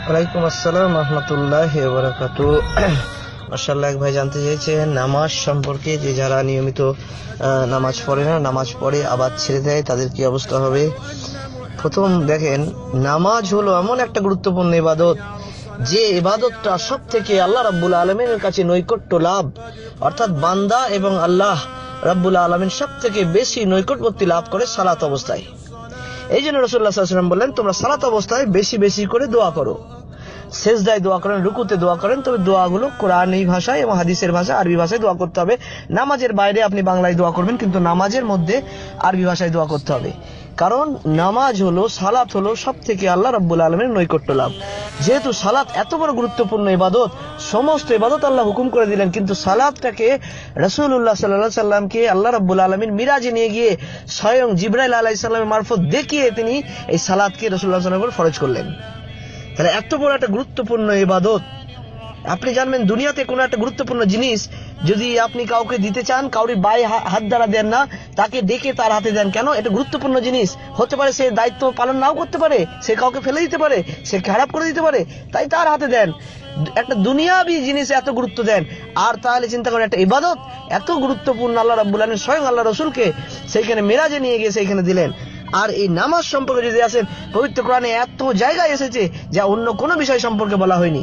ওয়ালাইকুম আসসালাম রহমতুল্লাহি ওয়া বারাকাতুহু। মাশাআল্লাহ, এক ভাই জানতে চেয়েছেন নামাজ সম্পর্কে, যে যারা নিয়মিত নামাজ পড়ে না, নামাজ পড়ে আবার ছেড়ে দেয়, তাদের কি অবস্থা হবে। প্রথম দেখেন, নামাজ হলো এমন একটা গুরুত্বপূর্ণ ইবাদত, যে ইবাদতটা সব থেকে আল্লাহ রাব্বুল আলামিনের কাছে নৈকট্য লাভ, অর্থাৎ বান্দা এবং আল্লাহ রাব্বুল আলামিন সব থেকে বেশি নৈকট্যবর্তী লাভ করে সালাত অবস্থায়। এই জন্য রাসূলুল্লাহ সাল্লাল্লাহু আলাইহি ওয়াসাল্লাম বললেন, তোমরা সালাত অবস্থায় বেশি বেশি করে দোয়া করো, সেজদায় দোয়া করেন, রুকুতে দোয়া করেন, তবে দোয়াগুলো কোরআনী ভাষায় এবং হাদিসের ভাষায়, আরবি ভাষায় দোয়া করতে হবে। নামাজের বাইরে আপনি বাংলায় দোয়া করবেন, কিন্তু নামাজের মধ্যে আরবি ভাষায় দোয়া করতে হবে, কারণ নামাজ হলো, সালাত হলো সব থেকে আল্লাহ রাব্বুল আলামিনের নৈকট্য লাভ। যেহেতু সালাত এত বড় গুরুত্বপূর্ণ ইবাদত, সমস্ত ইবাদত আল্লাহ হুকুম করে দিলেন, কিন্তু সালাতটাকে রাসূলুল্লাহ সাল্লাল্লাহু আলাইহি সাল্লামকে আল্লাহ রাব্বুল আলামিন মিরাজে নিয়ে গিয়ে স্বয়ং জিবরাইল আলাইহিস সালামের মারফত দেখিয়ে তিনি এই সালাতকে রাসূলুল্লাহ সাল্লাল্লাহু আলাইহি ওয়াসাল্লামের উপর ফরজ করলেন। তাহলে এত বড় একটা গুরুত্বপূর্ণ ইবাদত, আপনি জানবেন দুনিয়াতে কোনো একটা গুরুত্বপূর্ণ জিনিস যদি আপনি কাউকে দিতে চান, কাউরি বাই হাত দ্বারা দেন না, তাকে ডেকে তার হাতে দেন। কেন? এটা গুরুত্বপূর্ণ জিনিস, হতে পারে সে দায়িত্ব পালন নাও করতে পারে, সে কাউকে ফেলে দিতে পারে, সে খারাপ করে দিতে পারে, তাই তার হাতে দেন। একটা দুনিয়াবি জিনিসে এত গুরুত্ব দেন, আর তাহলে চিন্তা করেন একটা ইবাদত এত গুরুত্বপূর্ণ, আল্লাহ রাব্বুল আলামিন স্বয়ং আল্লাহ রাসূলকে সেইখানে মেরাজে নিয়ে গিয়ে সেইখানে দিলেন। আর এই নামাজ সম্পর্কে যদি আসেন, পবিত্র কোরআনে এত জায়গায় এসেছে যা অন্য কোনো বিষয় সম্পর্কে বলা হয়নি।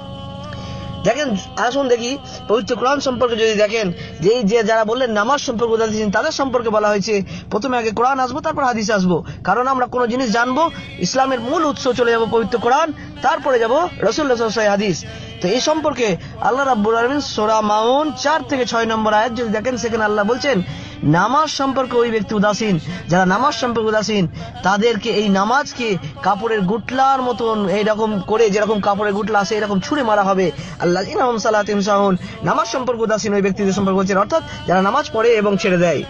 দেখেন, আসুন দেখি পবিত্র কোরআন সম্পর্কে যদি দেখেন, যে যারা বললেন নামাজ সম্পর্কে জানতেছেন, তাদের সম্পর্কে বলা হয়েছে প্রথমে আগে কোরআন আসবো, তারপর হাদিস আসবো। কারণ আমরা কোনো জিনিস জানবো, ইসলামের মূল উৎস চলে যাবো পবিত্র কোরআন, তারপরে যাবো রাসূলুল্লাহ সাল্লাল্লাহু আলাইহি হাদিস। তো এই সম্পর্কে আল্লাহ রাব্বুল আলামিন সূরা মাউন 4 থেকে 6 নম্বর আয়াত যদি দেখেন, সেখানে আল্লাহ বলছেন, নামাজ সম্পর্কে ওই ব্যক্তি উদাসীন, যারা নামাজ সম্পর্কে উদাসীন, তাদেরকে এই নামাজকে কাপড়ের গুটলার মতন এইরকম করে, যেরকম কাপড়ের গুটলা আছে এরকম ছুঁড়ে মারা হবে। আল্লাযিনা হুম সালাতিহিম সাহুন, নামাজ সম্পর্কে উদাসীন ওই ব্যক্তিদের সম্পর্কে বলছেন, অর্থাৎ যারা নামাজ পড়ে এবং ছেড়ে দেয়।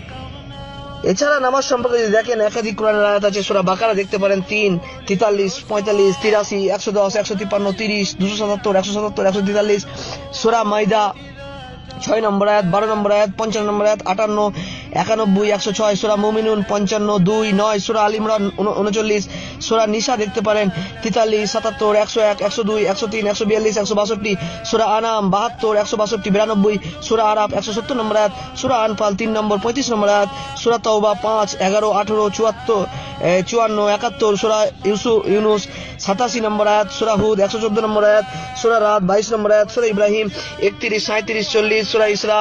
এছাড়া নামাজ সম্পর্কে যদি দেখেন, একাধিক কোরআনের আয়াত আছে। সূরা বাকারা দেখতে পারেন 3, 43, 45, 83, 110, 153, 30, 277, 177, 143। সূরা মাইদা 6 নম্বর আয়াত, 12 নম্বর আয়াত, 55 নম্বর আয়াত, 58, 91, 106। সূরা মুমিনুন 55, 2, 9। সূরা আল ইমরান 39। সূরা নিসা দেখতে পারেন 43, 77, 101, 102, 103, 142, 162। সূরা আনাম 72, 162, 92। সূরা আরাফ 170 নম্বর আয়াত। সূরা আনফাল 3 নম্বর, 35 নম্বর আয়াত। সূরা তাওবা 5, 11, 18, 74, 54, 71। সূরা ইউনুস 87 নম্বর আয়াত। সূরা হুদ 114 নম্বর আয়াত। সূরা রাদ 22 নম্বর আয়াত। সূরা ইব্রাহিম 31, 37, 40। সূরা ইসরা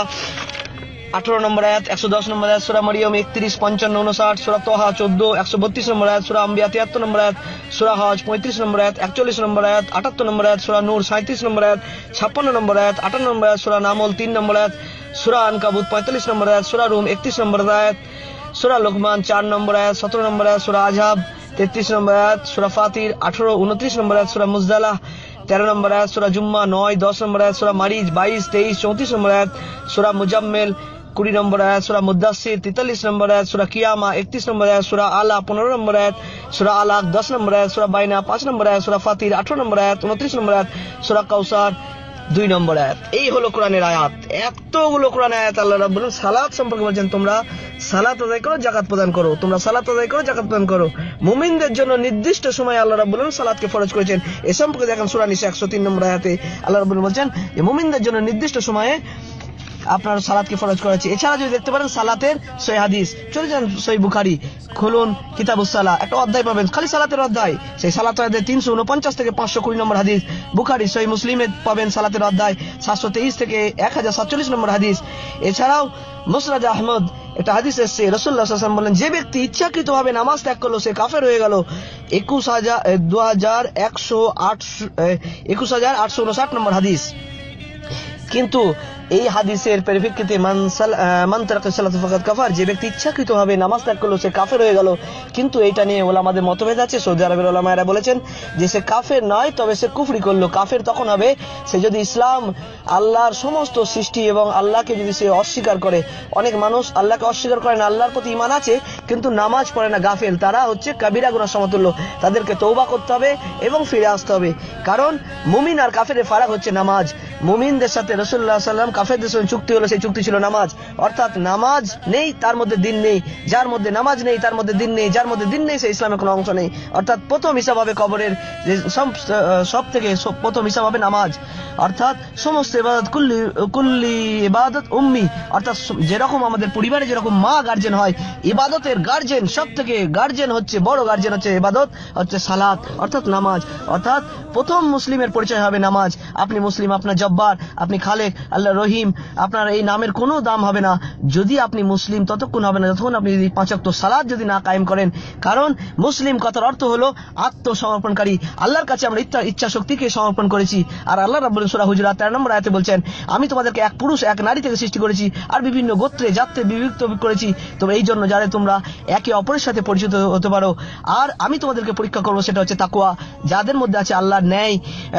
18 নম্বর আয়াত, 110 নম্বর আয়াত। সূরা মরিয়ম 31, 55, 59। সূরা তোহা 14, 132 নম্বর আয়াত। সূরা আম্বিয়া 73 নম্বর আয়াত। সূরা হজ 35 নম্বর আয়াত, 41 নম্বর আয়াত, 78 নম্বর আয়াত। সূরা নূর 37 নম্বর আয়াত, 56 নম্বর আয়াত, 58 নম্বর আয়াত। সূরা নামল 3 নম্বর আয়াত। সূরা আনকাবুত 45 নম্বর আয়াত। সূরা রুম 31 নম্বর আয়াত। সূরা লোকমান 4 নম্বর আয়াত, 17 নম্বর আয়াত। সূরা আজহাব 33 নম্বর আয়াত। সূরা ফাতির 18, 29 নম্বর আয়াত। সূরা মুজদালাহ 13 নম্বর আয়াত। সূরা জুম্মা 9, 10 নম্বর আয়াত। সূরা মারিজ 22, 23, 34 নম্বর আয়াত। সূরা মুজাম্মিল 20 নম্বর আয়াত। সূরা মুদাসসির 43 নম্বর আয়াত। সূরা কিয়ামা 31 নম্বর আয়াত। সূরা আলা 15 নম্বর আয়াত। সূরা আলাক 10 নম্বর আয়াত। সূরা বাইনা 5 নম্বর আয়াত। সূরা ফাতির 18 নম্বর আয়াত, 29 নম্বর আয়াত। সূরা কাউসার 2 নম্বর আয়াত। এই হলো কোরআনের আয়াত। এতগুলো কোরআনের আয়াত আল্লাহ রাব্বুল আলামিন সালাত সম্পর্কে বলেছেন, তোমরা সালাত আদায় করো, যাকাত প্রদান করো। তোমরা সালাত আদায় করো, যাকাত প্রদান করো। মুমিনদের জন্য নির্দিষ্ট সময় আল্লাহ রাব্বুল আলামিন সালাতকে ফরজ করেছেন। এই সম্পর্কে দেখেন সূরা নিসা 103 নম্বর আয়াতে আল্লাহ রাব্বুল আলামিন বলেছেন যে মুমিনদের জন্য নির্দিষ্ট সময়ে আপনার সালাতকে ফরজ করেছে। এছাড়া যদি দেখতে পারেন সালাতের সহিহ হাদিস, চলে যান সহিহ বুখারী, খুলুন কিতাবুস সালাহ, একটা অধ্যায় পাবেন খালি সালাতের অধ্যায়। সেই সালাতের অধ্যায় 349 থেকে 520 নম্বর হাদিস। বুখারী সহিহ মুসলিমে পাবেন সালাতের অধ্যায় 723 থেকে 1047 নম্বর হাদিস। এছাড়াও মুসনাদ আহমদ একটা হাদিস এসেছে, রাসূলুল্লাহ সাল্লাল্লাহু আলাইহি ওয়াসাল্লাম বলেন, যে ব্যক্তি ইচ্ছাকৃতভাবে নামাজ ত্যাগ করলো সে কাফের হয়ে গেল। 21,859 নম্বর হাদিস। কিন্তু এই হাদিসের পরিপ্রেক্ষিতে মান তারাকা সালাত ফাকাদ কাফার, যে ব্যক্তি ইচ্ছাকৃতভাবে নামাজ ত্যাগ করলো সে কাফের হয়ে গেল। কিন্তু এটা নিয়ে ওলামাদের মতভেদ আছে। সৌদি আরবের ওলামায়েরা বলেছেন যে সে কাফের নয়, তবে সে কুফরি করলো। কাফের তখন হবে সে যদি ইসলাম, আল্লাহর সমস্ত সৃষ্টি এবং আল্লাহকে যদি সে অস্বীকার করে। অনেক মানুষ আল্লাহকে অস্বীকার করে না, আল্লাহর প্রতি ঈমান আছে কিন্তু নামাজ পড়ে না, গাফেল। তারা হচ্ছে কাবিরা গুনাহ সমতুল্য। তাদেরকে তওবা করতে হবে এবং ফিরে আসতে হবে। কারণ মুমিন আর কাফেরের ফারাক হচ্ছে নামাজ। মুমিনদের সাথে রাসূলুল্লাহ সাল্লাল্লাহু আলাইহি ওয়াসাল্লাম কাফেরদের সঙ্গে চুক্তি হলো, সেই চুক্তি ছিল নামাজ। অর্থাৎ নামাজ নেই তার মধ্যে দিন নেই, যার মধ্যে নামাজ নেই তার মধ্যে দিন নেই, যার মধ্যে দিন নেই সে ইসলামের কোনো অংশ নেই। অর্থাৎ প্রথম হিসাব হবে কবরের, সব থেকে প্রথম হিসাব হবে নামাজ। অর্থাৎ সমস্ত ইবাদত কুল্লি ইবাদত উম্মি, অর্থাৎ যেরকম আমাদের পরিবারে যেরকম মা গার্জেন হয়, ইবাদতের গার্জেন সব থেকে গার্জেন হচ্ছে, বড় গার্জেন হচ্ছে ইবাদত, হচ্ছে সালাত অর্থাৎ নামাজ। অর্থাৎ প্রথম মুসলিমের পরিচয় হবে নামাজ। আপনি মুসলিম, আপনার জব্বার, আপনি খালেক, আল্লাহ রহিম, আপনার এই নামের কোনো দাম হবে না যদি আপনি মুসলিম ততক্ষণ হবে না যতক্ষণ আপনি যদি 5 ওয়াক্ত সালাত যদি না কায়েম করেন। কারণ মুসলিম কথার অর্থ হলো আত্মসমর্পণকারী। আল্লাহর কাছে আমরা ইচ্ছা শক্তিকে সমর্পণ করেছি। আর আল্লাহ রাব্বুল সূরা হুজুরাত 13 নম্বর আয়াতে বলছেন, আমি তোমাদেরকে এক পুরুষ এক নারী থেকে সৃষ্টি করেছি আর বিভিন্ন গোত্রে জাতে বিভক্ত করেছি, তবে এই জন্য যারা তোমরা একে অপরের সাথে পরিচিত হতে পারো। আর আমি তোমাদেরকে পরীক্ষা করবো, সেটা হচ্ছে তাকওয়া। যাদের মধ্যে আছে আল্লাহর ন্যায়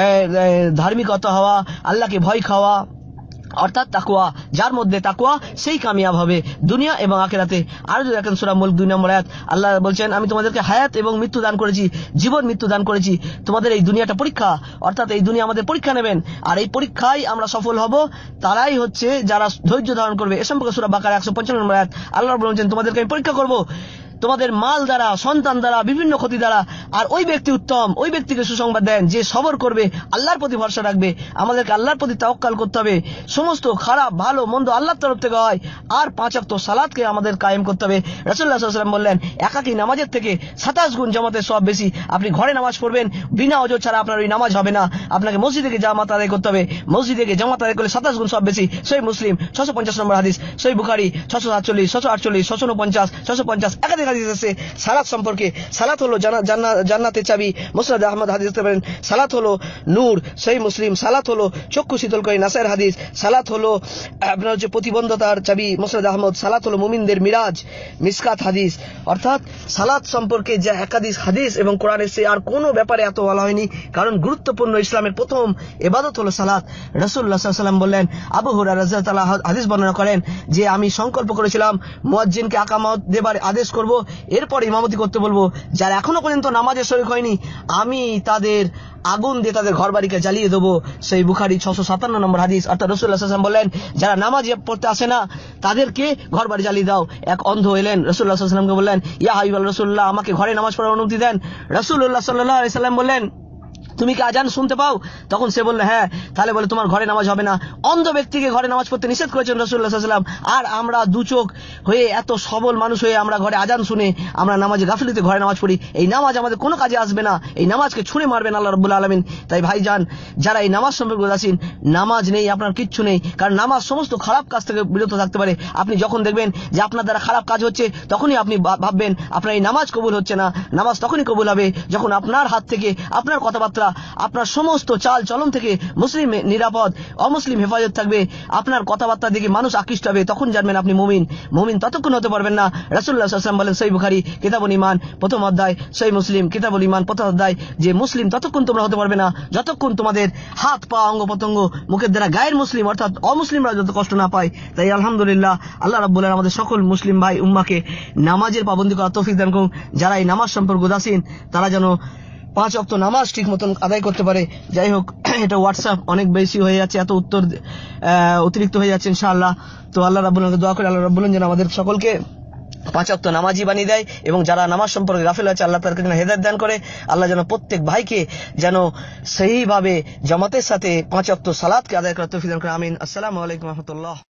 ধার্মিকতা হওয়া, আল্লাহকে ভয় খাওয়া, অর্থাৎ তাকওয়া, যার মধ্যে তাকওয়া সেই কামিয়াব হবে দুনিয়া এবং আখিরাতে। আর যদি দেখেন সূরা মুলক 2 নম্বর আয়াত, আল্লাহ বলছেন, আমি তোমাদেরকে হায়াত এবং মৃত্যু দান করেছি, জীবন মৃত্যু দান করেছি। তোমাদের এই দুনিয়াটা পরীক্ষা, অর্থাৎ এই দুনিয়া আমাদের পরীক্ষা নেবেন, আর এই পরীক্ষায় আমরা সফল হব তারাই হচ্ছে যারা ধৈর্য ধারণ করবে। এ সম্পর্কে সূরা বাকারা 155 নম্বর আয়াত, আল্লাহ বলছেন, তোমাদেরকে আমি পরীক্ষা করব তোমাদের মাল দ্বারা, সন্তান দ্বারা, বিভিন্ন ক্ষতি দ্বারা। আর ওই ব্যক্তি উত্তম, ওই ব্যক্তিকে সুসংবাদ দেন যে সবর করবে, আল্লাহর প্রতি ভরসা রাখবে। আমাদেরকে আল্লাহর প্রতি তাওয়াক্কাল করতে হবে। সমস্ত খারাপ ভালো মন্দ আল্লাহর তরফ থেকে হয়। আর 5 ওয়াক্ত সালাতকে আমাদের কায়েম করতে হবে। রাসূলুল্লাহ সাল্লাল্লাহু আলাইহি ওয়াসাল্লাম বললেন, একাকী নামাজের থেকে 27 গুণ জামাতের সওয়াব বেশি। আপনি ঘরে নামাজ পড়বেন, বিনা ওযর ছাড়া আপনার ওই নামাজ হবে না, আপনাকে মসজিদে গিয়ে জামাত আদায় করতে হবে। মসজিদে গিয়ে জামাত আদায় করলে 27 গুণ সওয়াব বেশি। সহিহ মুসলিম 650 নম্বর হাদিস, সহিহ বুখারী 647, 648, 649, 650 একাধিক হাদিস আছে সালাত সম্পর্কে। সালাত হলো জান্নাতের চাবি, মুসনাদ আহমদ হাদিস দেখতে পারেন। সালাত হলো নূর, সহিহ মুসলিম। সালাত হলো চক্ষু শীতলকারী, নাসাইর হাদিস। সালাত হলো আপনার হচ্ছে প্রতিবন্ধতার চাবি, মুসনাদ আহমদ। সালাত হলো মুমিনদের মিরাজ, মিসকাত হাদিস। অর্থাৎ সালাত সম্পর্কে যে একাধিক হাদিস এবং কোরআনে সে আর কোনো ব্যাপারে এত বলা হয়নি, কারণ গুরুত্বপূর্ণ ইসলামের প্রথম ইবাদত হলো সালাত। রাসূলুল্লাহ সাল্লাল্লাহু আলাইহি ওয়াসাল্লাম বললেন, আবু হুরায়রা রাদিয়াল্লাহু তাআলা হাদিস বর্ণনা করেন যে আমি সংকল্প করেছিলাম মুয়াজ্জিনকে আকামত দেবার আদেশ করব, এরপর ইমামতি করতে বলবো। যারা এখনো পর্যন্ত নামাজে শরীক হয়নি আমি তাদের আগুন দিয়ে তাদের ঘর বাড়িকে জ্বালিয়ে দেবো। সেই বুখারী 657 নম্বর হাদিস। অর্থাৎ রাসূলুল্লাহ সাল্লাল্লাহু আলাইহি ওয়াসাল্লাম বললেন, যারা নামাজ পড়তে আসে না তাদেরকে ঘর বাড়ি জ্বালিয়ে দাও। এক অন্ধ এলেন রাসূলুল্লাহ সাল্লাল্লাহু আলাইহি ওয়াসাল্লামকে বললেন, ইয়া হাবিবাল রাসূলুল্লাহ, আমাকে ঘরে নামাজ পড়ার অনুমতি দেন। রাসূলুল্লাহ সাল্লাল্লাহু আলাইহি ওয়াসাল্লাম বললেন, তুমি কি আজান শুনতে পাও? তখন সে বলল, হ্যাঁ। তাহলে বলে, তোমার ঘরে নামাজ হবে না। অন্ধ ব্যক্তিকে ঘরে নামাজ পড়তে নিষেধ করেছেন রাসূলুল্লাহ সাল্লাল্লাহু আলাইহি ওয়াসাল্লাম। আর আমরা দু চোখ হয়ে, এত সবল মানুষ হয়ে আমরা ঘরে আজান শুনে আমরা নামাজে গাফিলতিতে ঘরে নামাজ পড়ি। এই নামাজ আমাদের কোনো কাজে আসবে না, এই নামাজকে ছুঁড়ে মারবেন আল্লাহ রাব্বুল আলামিন। তাই ভাইজান, যারা এই নামাজ সম্পর্কে উদাসীন, নামাজ নেই আপনার কিচ্ছু নেই। কারণ নামাজ সমস্ত খারাপ কাজ থেকে বিরত থাকতে পারে। আপনি যখন দেখবেন যে আপনার দ্বারা খারাপ কাজ হচ্ছে, তখনই আপনি ভাববেন আপনার এই নামাজ কবুল হচ্ছে না। নামাজ তখনই কবুল হবে যখন আপনার হাত থেকে, আপনার কথাবার্তা, আপনার সমস্ত চাল চলন থেকে মুসলিম নিরাপদ, অমুসলিম হেফাজত থাকবে। আপনার কথাবার্তা দেখে মানুষ আকৃষ্ট হবে, তখন জানবেন আপনি মুমিন। মুমিন ততক্ষণ হতে পারবেন না। রাসূলুল্লাহ সাল্লাল্লাহু আলাইহি ওয়াসাল্লাম বলেন, সহিহ বুখারী কিতাবুল ঈমান প্রথম অধ্যায়, সহিহ মুসলিম কিতাবুল ঈমান প্রথম অধ্যায়, যে মুসলিম ততক্ষণ তোমরা হতে পারবে না যতক্ষণ তোমাদের হাত পা অঙ্গ প্রত্যঙ্গ মুখের দ্বারা গায়ের মুসলিম অর্থাৎ অমুসলিমরা যত কষ্ট না পায়। তাই আলহামদুলিল্লাহ, আল্লাহ রাব্বুল আলামিন আমাদের সকল মুসলিম ভাই উম্মাহকে নামাজের পাবন্দী করার তৌফিক দান করুন। যারা এই নামাজ সম্পর্কে উদাসীন তারা যেন 5 ওয়াক্ত নামাজ ঠিক মতন আদায় করতে পারে। যাই হোক, এটা হোয়াটসঅ্যাপ অনেক বেশি হয়ে যাচ্ছে, এত উত্তর অতিরিক্ত হয়ে যাচ্ছে ইনশাআল্লাহ। তো আল্লাহ রাব্বুল আলামিন দোয়া করে আল্লাহ রাব্বুল আলামিন যেন আমাদের সকলকে 5 ওয়াক্ত নামাজি বানিয়ে দেয়, এবং যারা নামাজ সম্পর্কে গাফিল আছে আল্লাহ তাদেরকে যেন হেদায়েত দান করে। আল্লাহ যেন প্রত্যেক ভাইকে যেন সহিভাবে জামাতের সাথে 5 ওয়াক্ত সালাতকে আদায় করার তৌফিক দান করে। আমিন। আসসালামু আলাইকুম ওয়া রাহমাতুল্লাহ।